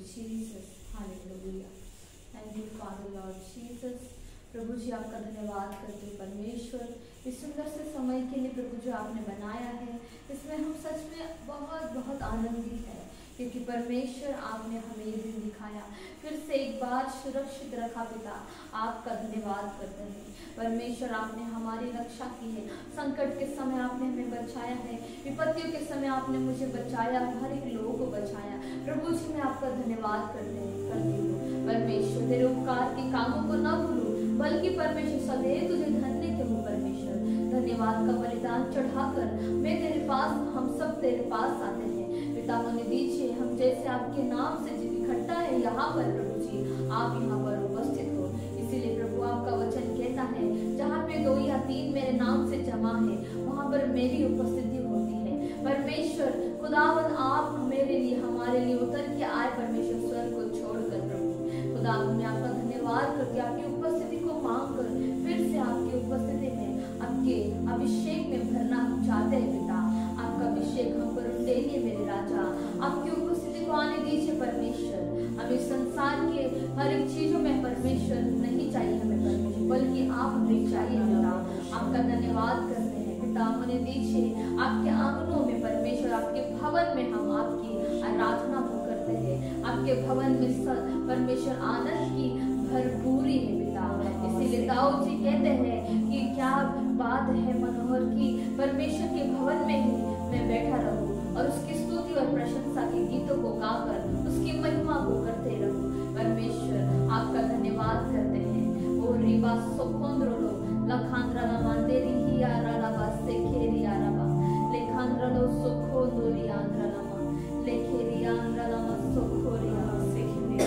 Jesus, hallelujah. Thank you father Lord Jesus. प्रभु जी आपका धन्यवाद करते हैं परमेश्वर, इस सुंदर से समय के लिए प्रभु जो आपने बनाया है, इसमें हम सच में बहुत बहुत आनंदित हैं, क्योंकि परमेश्वर आपने हमें ये दिन दिखाया, फिर से एक बार सुरक्षित रखा। पिता आपका धन्यवाद करते हैं परमेश्वर, आपने हमारी रक्षा की है, संकट के समय आपने हमें बचाया है, विपत्तियों के समय आपने मुझे बचाया, हर एक लोगों को बचाया। प्रभु जी मैं आपका धन्यवाद करती हूँ परमेश्वर, तेरे उपकार के कामों को न भूलूं, बल्कि परमेश्वर सदैव तुझे धन्य कहूँ। परमेश्वर धन्यवाद का बलिदान चढ़ाकर मैं तेरे पास, हम सब तेरे पास आते हैं। पिता होने दीजिए हम जैसे आपके नाम से इकट्ठा है यहाँ पर, प्रभु जी आप यहाँ पर उपस्थित हो। इसीलिए प्रभु आपका वचन कहता है, जहाँ पे 2 या 3 मेरे नाम से जमा है, वहाँ पर मेरी उपस्थिति होती है। परमेश्वर खुदावन आप मेरे लिए, हमारे लिए उतर के आए परमेश्वर, स्वर्ग को छोड़कर। प्रभु खुदा मैं आपका धन्यवाद करके आपकी उपस्थिति को मांग कर फिर से आपकी उपस्थिति में, आपके अभिषेक में भरना हम चाहते हैं। पिता आपका अभिषेक हम पर उंडेलिए मेरे राजा, आपकी उपस्थिति को आने दीजिए परमेश्वर। हमें संसार के हर एक चीजों में परमेश्वर नहीं चाहिए हमें परमेश्वर, बल्कि आप हमें चाहिए। पिता आपका धन्यवाद करते हैं। पिता होने दीजिए आपके आंगनों में परमेश्वर, आपके भवन में हम आपकी आराधना को करते हैं। आपके भवन में परमेश्वर आनंद की भरपूरी है। पिता इसीलिए दाऊद जी कहते हैं कि क्या बात है मनोहर की, परमेश्वर के भवन में ही मैं बैठा रहूं और उसकी स्तुति और प्रशंसा के गीतों को गाकर उसकी महिमा को करते रहूं। परमेश्वर आपका धन्यवाद करते हैं। ओ रिबा सोखोंद्रोलो लखांद्रा मंदेरी ही आराला बासे खेरी आराबा लेखांद्रलो सोखोंदोरी आंद्रालामा लेखेरी आंद्रालामा सोखोरिया सेखेरी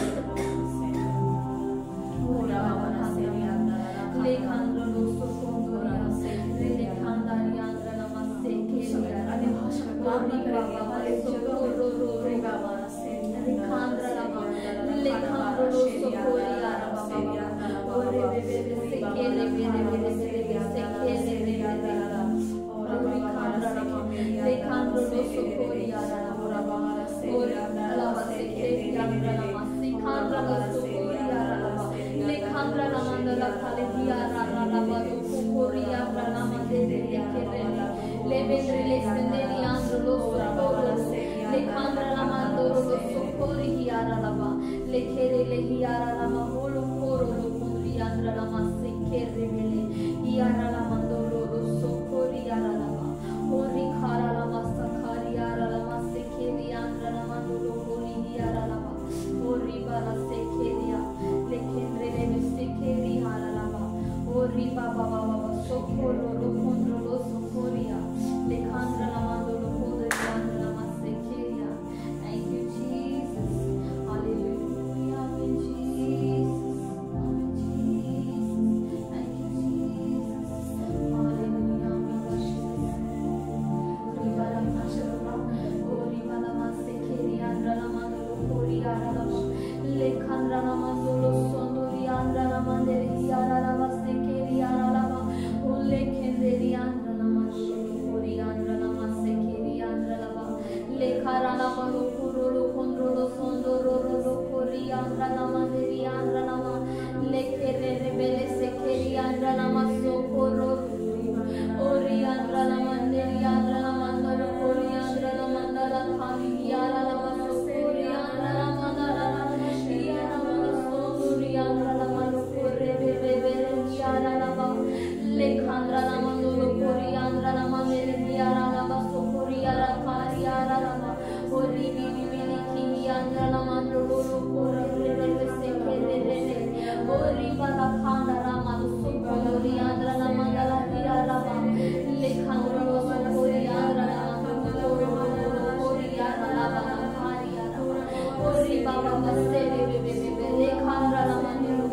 ओरा बाबा सेरी आंद्राला लेखांद्रलो सोखोंदोरिया सेखेरी लेखांदारी आंद्रालामा सेखेरी आराबा वामी बाबा सोखोरो रो रे बाबा सेरी लेखांद्रालामा लेखांद्रलो सोखोरिया आराबा ओरे बेबे सेखेरी बेरे सेखेरी बेरे लेखांद्रलो सोखोरिया आराबा ओरे अलावा सेखेरी आंद्रालामा सिखांद्रलो सोखोरिया आराबा लेखांद्रालामा नला खाले दिया आराबा सोखोरिया आराबा देरे लेखेरे लेबेंद्रे लेसेंदेरी आंद्रलो सोखोरो लेखांद्रालामा दोरो सोखोरिया आराबा लेखेरे लेही आराबा होलो कोरो लोकुंद्री आंद्रालामा सेखेरे बेले आराबा दोरो सोखोरिया आराबा ओरी खारालामा सखारिया आराबा सेखेरी आंद्रालामा दोरो होली आराबा ओरी बाला सेखेरिया लेखेंद्रे ले सेखेरी आराबा ओरी बाबा बाबा सोखोरो लोकुंद्रो सोखोरिया लेखांद्रालामा दोरो होली आंद्रालामा सेखेरिया। थैंक यू जीसस, हालेलुया आमीन जीसस, आमीन Jesus, thank you Jesus, hallelujah आमीन जीसस। रिबाला माशरबा ओरी बाला सेखेरी आंद्रालामा दोरो होली आराबा लेखांद्रालामा दोरो सोंदोरी आंद्रालामा देरी आराबा सेखेरी आराबा ओ लेखेंदेरी आंद्रालामा सोखोरी आंद्रालामा सेखेरी आंद्रालामा लेखारालामा लोकुरो लोकुंद्रो सोंदोरो लोकोरी आंद्रालामा देरी आंद्रालामा लेखेरे बेले सेखेरी आंद्रालामा सोखोरो ओरी आंद्रालामा देरी आंद्रालामा नरो ओरी आंद्रालामा नला खाली आरालामा सोखोरी आंद्रालामा नला आरालामा सोंदोरी आंद्रालामा लोकोरे बेबे आरालामा लेखांद्रालामा लोकोरी आंद्रालामा मेरे आरालामा सोखोरी आराखारी आरालामा ओरी बिनी बिनी की आंद्रालामा लोरो कोरे बेबे सेखेरे बेले ओरी बाला खांदारामा सोखोरी आंद्रालामा नला आरालामा लेखांद्रालामा सोखोरी आंद्रालामा लोकोरी आरालामा खारी आरालामा ओरी बाबा बसे बेबे लेखांद्रालामा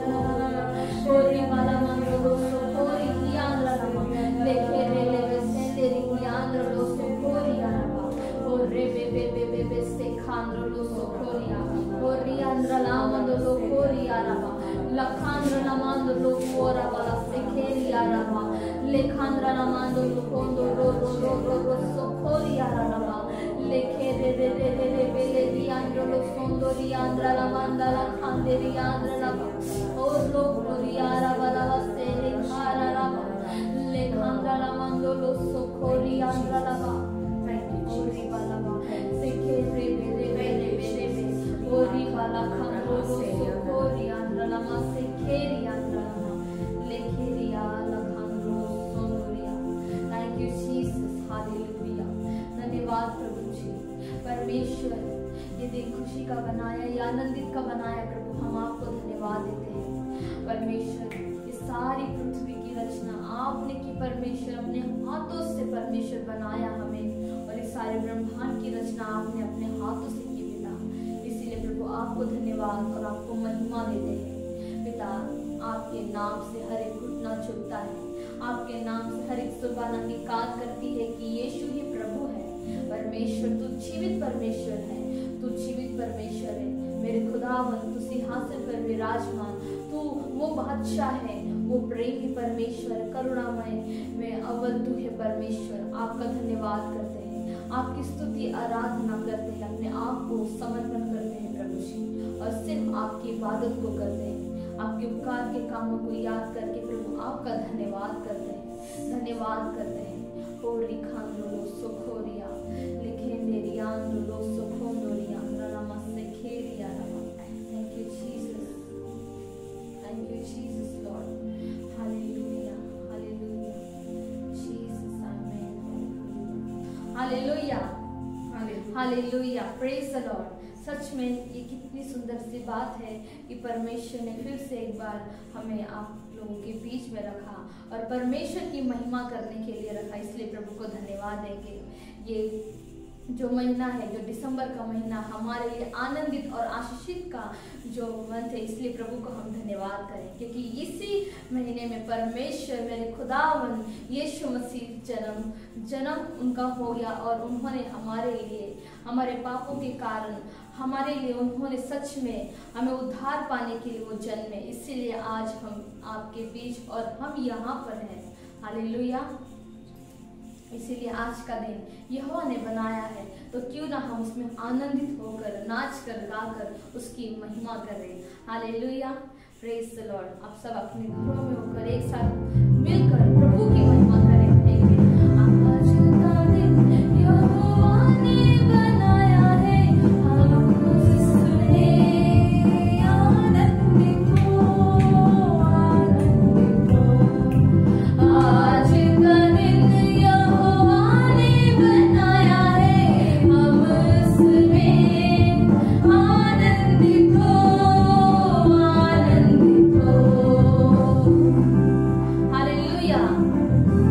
ओरी बाला मंदरो सोखोरी की आंद्रालामा लेखेरे लेबे सेंदेरी की आंद्रलो सोखोरी आराबा ओरे बेबे सेखांद्रलो सोखोरिया ओरी आंद्रालामा लोकोरी आराबा लखांद्रालामा लोकोरा बाला सेखेरी आराबा लेखांद्रालामा लोकोंदो रो सोखोरी आराबा लेखे रे रे रे रे रे बेले दी आंद्रो लो सोंदोरी आंद्रा ला मंदाला खांदेरी आंद्रा ला और लोग लोरी आरा वाला वस्ते ले खारा ला ले खांद्रा ला मंदो लो सोखोरी आंद्रा ला ओरी वाला सेखे रे बेले बेले बेले बे ओरी वाला खांदो लो सोखोरी आंद्रा ला मा सेखेरी आंद्रा ला लेखेरी आला खांदो सोंदोरिया। Thank you Jesus, hallelujah. धन्यवाद प्रभु जी। परमेश्वर ये दिन खुशी का बनाया, ये आनंदित का बनाया प्रभु, हम आपको धन्यवाद देते हैं। परमेश्वर ये सारी पृथ्वी की रचना आपने की परमेश्वर, अपने हाथों से परमेश्वर बनाया हमें, और इस सारे ब्रह्मांड की रचना आपने अपने हाथों से की पिता। इसीलिए प्रभु आपको धन्यवाद और आपको महिमा देते हैं पिता। आपके नाम से हर एक घुटना झुकता है, आपके नाम से हर एक जुबान अंगीकार करती है कि यीशु ही प्रभु है। परमेश्वर तू जीवित परमेश्वर है, तू जीवित परमेश्वर है मेरे खुदावन, तू सिंहासन पर विराजमान, तू वो बादशाह है, वो प्रेमी परमेश्वर, करुणामय में अव्वल तू है परमेश्वर। आपका धन्यवाद करते हैं, आपकी स्तुति आराधना करते हैं, अपने आप को समर्पण करते हैं प्रभु जी, और सिर्फ आपकी इबादत को करते हैं। आपके उपकार के कामों को याद करके प्रभु आपका धन्यवाद करते हैं, धन्यवाद करते हैं। होरी खांदो सुखोरिया लिखेंदेरिया लो सुखोंदोरिया रमा सेखेरिया रमा। Thank you Jesus, thank you Jesus Lord, hallelujah hallelujah Jesus, amen, hallelujah hallelujah, praise the Lord. सच में ये कितनी सुंदर सी बात है कि परमेश्वर ने फिर से एक बार हमें आप लोगों के बीच में रखा और परमेश्वर की महिमा करने के लिए रखा। इसलिए प्रभु को धन्यवाद देंगे। ये जो महीना है, जो दिसंबर का महीना हमारे लिए आनंदित और आशीषित का जो मंथ है, इसलिए प्रभु को हम धन्यवाद करें, क्योंकि इसी महीने में परमेश्वर मेरे खुदावन यीशु मसीह जन्म उनका हो गया, और उन्होंने हमारे लिए, हमारे पापों के कारण हमारे लिए उन्होंने सच में हमें उद्धार पाने के लिए वो जन्मे। इसीलिए आज हम आपके बीच और हम यहाँ पर हैं। हालेलुया। इसीलिए आज का दिन यहोवा ने बनाया है, तो क्यों ना हम उसमें आनंदित होकर, नाच कर, गाकर उसकी महिमा करें। Hallelujah, praise the Lord. आप सब अपने घरों में होकर एक साथ मिलकर प्रभु की महिमा करें। आज का दिन यहोवा ने बनाया है, हम उसमें आनंदित हो, आनंदित हो। आज का दिन यहोवा ने बनाया है, हम उसमें आनंदित हो, आनंदित हो। हालेलुया।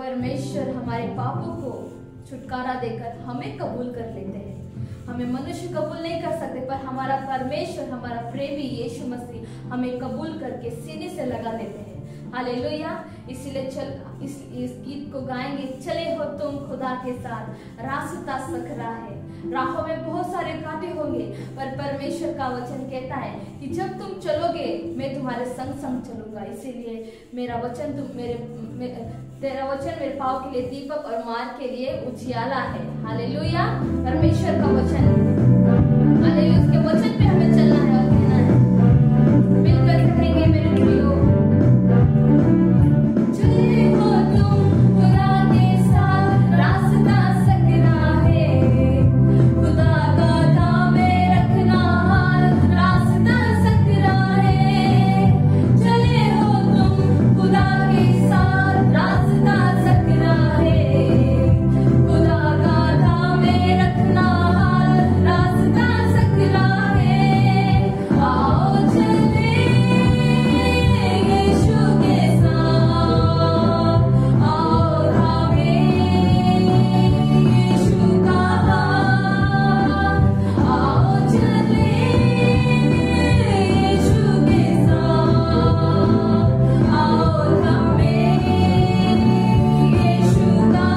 परमेश्वर हमारे पापों को छुटकारा देकर हमें कबूल कर लेते हैं। हमें मनुष्य कबूल नहीं कर सकते, पर हमारा परमेश्वर, हमारा प्रेमी यीशु मसीह हमें कबूल करके सीने से लगा देते हैं। हालेलुया। इसीलिए इस गीत को गाएंगे, चले हो तुम खुदा के साथ, रास्ता सकरा है। राहों में बहुत सारे कांटे होंगे, पर परमेश्वर का वचन कहता है कि जब तुम चलोगे मैं तुम्हारे संग संग चलूंगा। इसीलिए मेरा वचन तेरा वचन मेरे पाँव के लिए दीपक और मार्ग के लिए उजियाला है। हालेलुया। परमेश्वर का वचन, हालेलुया, उसके वचन पे हमें चलना है और कहना है। मिलकर कहेंगे मेरे प्रियो, चले हो तुम खुदा के साथ, रास्ता सकरा है। खुदा का थामे रखना हाथ, रास्ता सकरा है। चले हो तुम खुदा के साथ, रास्ता सकरा है। खुदा का थामे रखना हाथ, रास्ता सकरा है। आओ चले यीशु के साथ, आओ थामे यीशु का हाथ। आओ चले यीशु के साथ, आओ थामे यीशु का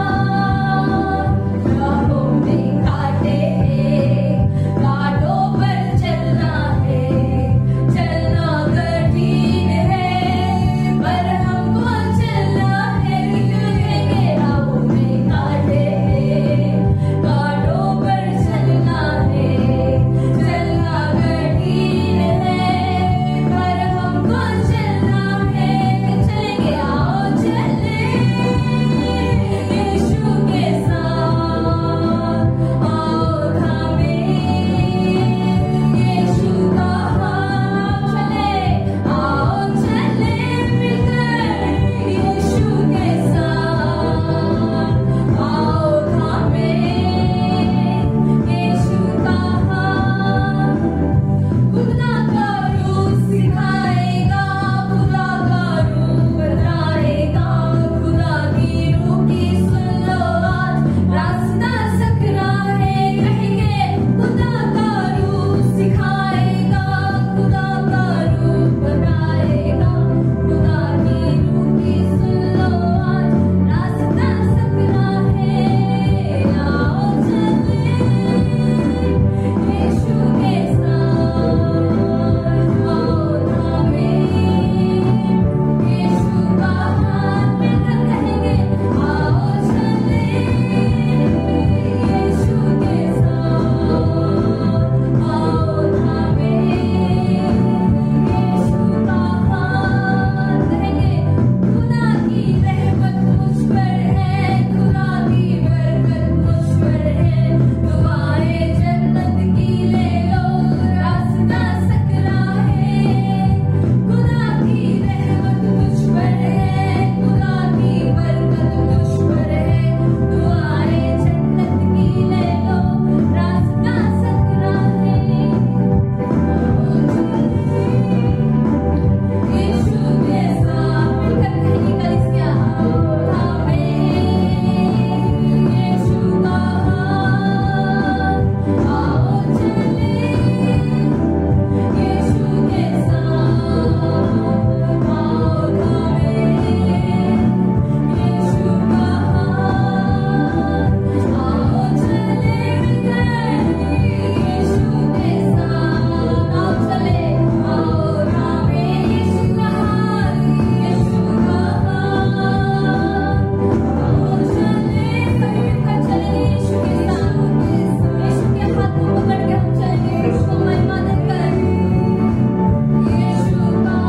हाथ। राहों में कांटे हैं, कांटों पर चलना है, चलना कठिन है, पर हमको चलना है। कहेंगे राहों में कांटे हैं, कांटों पर चलना है, चलना कठिन है, पर हमको चलना है। चलेंगे, आओ चले यीशु के साथ, आओ थामे यीशु का हाथ। चले, आओ चले मिलकर यीशु के साथ, आओ थामे यीशु का हाथ। खुदा का रूप सिखाएगा, खुदा का रूप बताएगा, खुदा की रूह की सुन लो आज, रास्ता सकरा है। कहेंगे खुदा का रूप सिखाएगा, खुदा का रूप बताएगा, खुदा की रूह की सुन लो आज, रास्ता सकरा है। आओ चले यीशु के साथ, आओ थामे यीशु का हाथ। मिलकर कहेंगे, आओ चले यीशु के साथ, आओ थामे यीशु का हाथ। कहेंगे खुदा की रहमत मुझ पर है, खुदा की बरकत मुझ पर है, दुआएं जन्नत की ले लो, रास्ता सकरा है। खुदा की रहमत मुझ पर है, खुदा की बरकत मुझ पर है, दुआएं जन्नत की ले लो, रास्ता सकरा है। यीशु के साथ मिलकर कहेंगे कलीसिया, थामे यीशु का हाथ। आओ चले यीशु के साथ, आओ थामे यीशु का हाथ। आओ चले मिलकर यीशु के साथ, आओ चले, आओ थामे यीशु का हाथ, यीशु का हाथ। आओ चले, सभी मिलकर चले यीशु के साथ, यीशु के हाथ को पकड़ के हम चलेंगे, यीशु को महिमा देकर, यीशु का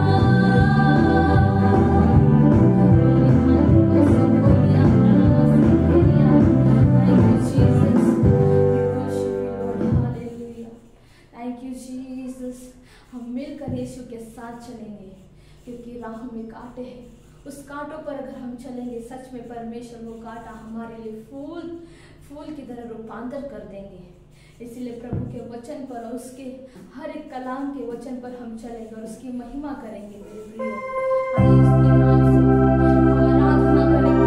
थैंक यू जीसस। हम मिलकर यीशु के साथ चलेंगे, क्योंकि राह में कांटे हैं। उस कांटों पर अगर हम चलेंगे, सच में परमेश्वर वो कांटा हमारे लिए फूल की तरह रूपांतर कर देंगे। इसीलिए प्रभु के वचन पर और उसके हर एक कलाम के वचन पर हम चलेंगे और उसकी महिमा करेंगे। मेरे प्रियो, आइए उसके नाम से हम आराधना करेंगे।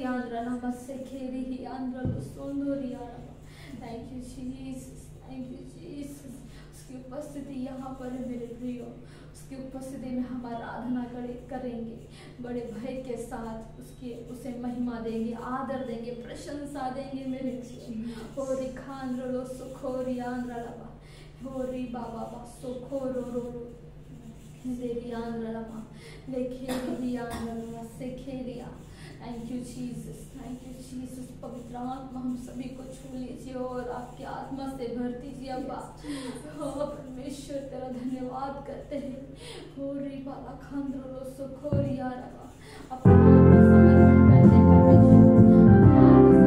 andra namaste kheri hi andra sundori arama. Thank you Jesus, thank you Jesus. उसकी उपस्थिति यहाँ पर है मेरे प्रियो, उसकी उपस्थिति में हम आराधना करेंगे, बड़े भय के साथ उसे महिमा देंगे, आदर देंगे, प्रशंसा देंगे मेरे प्रियो। होरी खांद्रो सुखोरी आंद्रा लबा, होरी बाबा बा सुखोरो रो देवी आंद्रा लबा, लेखेरी आंद्रा लबा सेखेरिया। Thank you Jesus, thank you Jesus. पवित्र आत्मा हम सभी को छू लीजिए और आपकी आत्मा से भर दीजिए अब्बा। परमेश्वर तेरा धन्यवाद करते हैं। हो री बाला खांद्रो सुखोरिया रबा, अपने आप को समर्पण करते हैं परमेश्वर, अपने आप को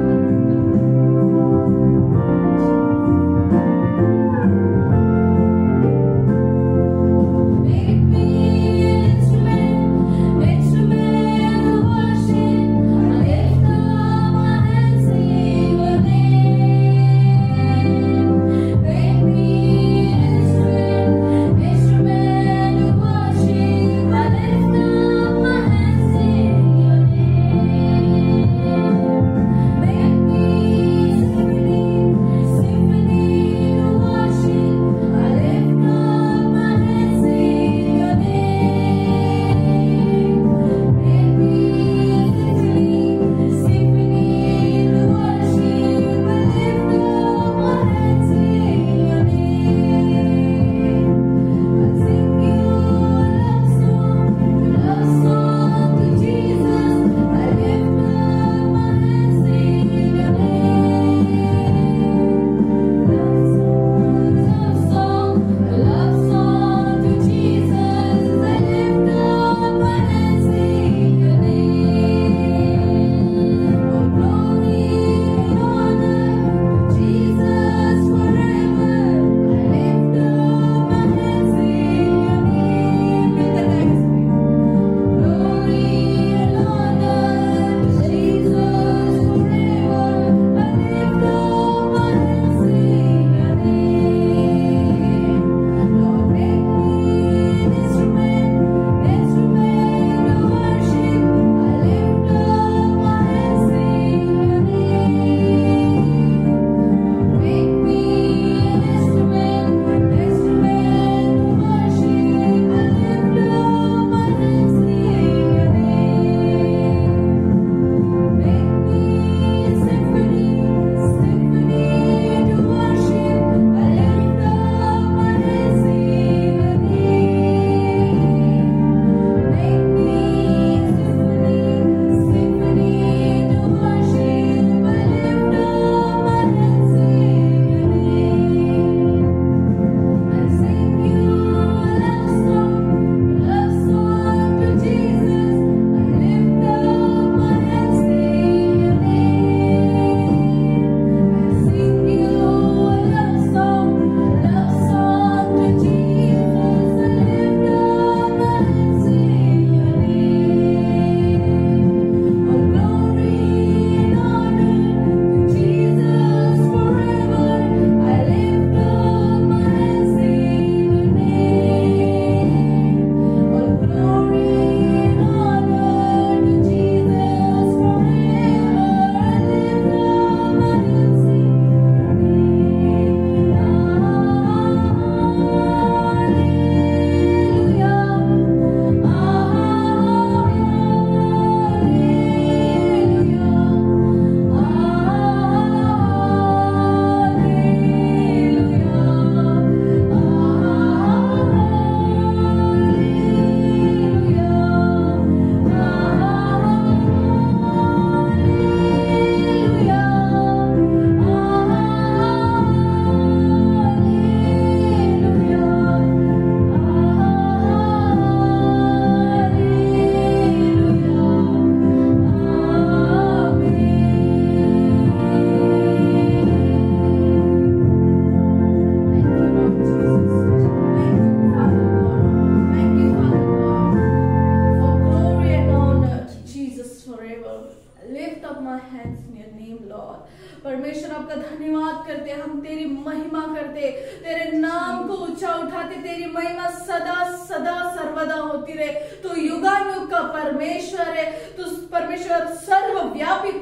परमेश्वर आपका धन्यवाद करते, हम तेरी महिमा करते, तेरे नाम को ऊंचा उठाते, तेरी महिमा सदा सदा सर्वदा होती रहे। तो युगानुग का परमेश्वर है, तू परमेश्वर सर्वव्यापी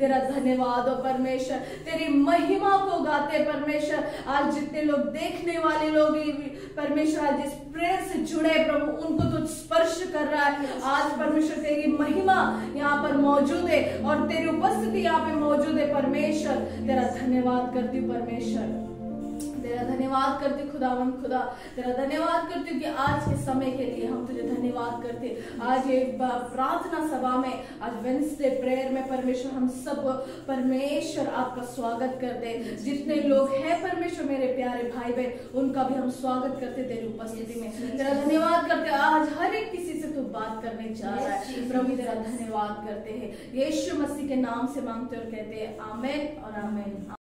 तेरा धन्यवाद हो परमेश्वर, तेरी महिमा को गाते परमेश्वर। आज जितने लोग देखने वाले लोग परमेश्वर आज इस प्रेयर से जुड़े प्रभु, उनको तो स्पर्श कर रहा है आज परमेश्वर। तेरी महिमा यहाँ पर मौजूद है और तेरी उपस्थिति यहाँ पे मौजूद है परमेश्वर। तेरा धन्यवाद करती हूँ परमेश्वर, तेरा धन्यवाद करती खुदावन खुदा, तेरा धन्यवाद करती हूँ कि आज के समय के लिए हम तुझे धन्यवाद करते। आज एक प्रार्थना सभा में, आज वेडनेसडे प्रेयर में परमेश्वर हम सब परमेश्वर आपका स्वागत करते। जितने लोग हैं परमेश्वर मेरे प्यारे भाई बहन, उनका भी हम स्वागत करते तेरी उपस्थिति में। तेरा धन्यवाद करते, आज हर एक किसी से तू बात करने जा रहा है प्रभु, तेरा धन्यवाद करते हैं। यीशु मसीह के नाम से मांगते और कहते हैं आमीन और आमीन।